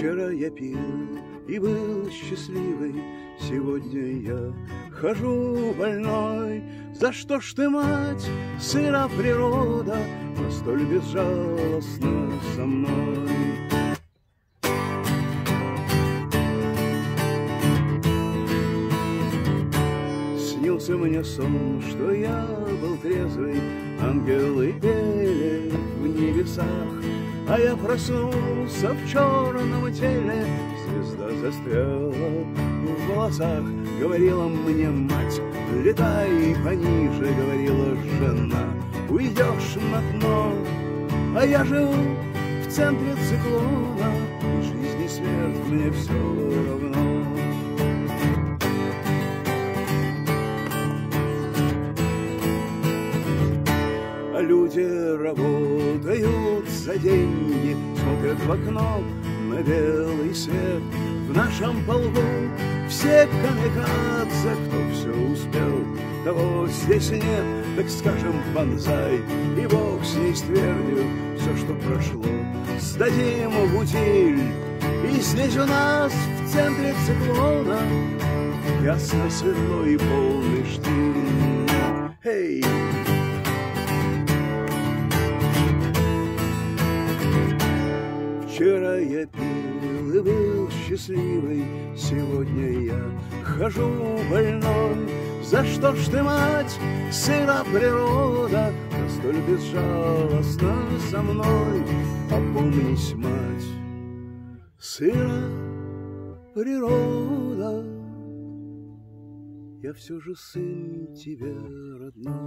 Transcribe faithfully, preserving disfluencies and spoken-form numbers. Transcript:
Вчера я пил и был счастливый, сегодня я хожу больной. За что ж ты, мать, сыра природа, настоль безжалостна со мной? Снился мне сон, что я был трезвый, ангелы пели в небесах, а я проснулся в черном теле, звезда застряла в волосах. Говорила мне мать, летай пониже, говорила жена, уйдешь на дно. А я живу в центре циклона, и жизнь и смерть мне все равно. А люди работают за деньги, смотрят в окно на белый свет. В нашем полку все камикадзе, кто все успел, того здесь нет. Так скажем банзай, и бог с ней с твердью, все, что прошло, сдадим в утиль. И здесь у нас в центре циклона ясно, светло и полный штиль. Эй! Вчера я пил и был счастливый, сегодня я хожу больной. За что ж ты, мать, сыра природа, настоль безжалостна со мной? Опомнись, мать, сыра природа, я все же сын тебе родной.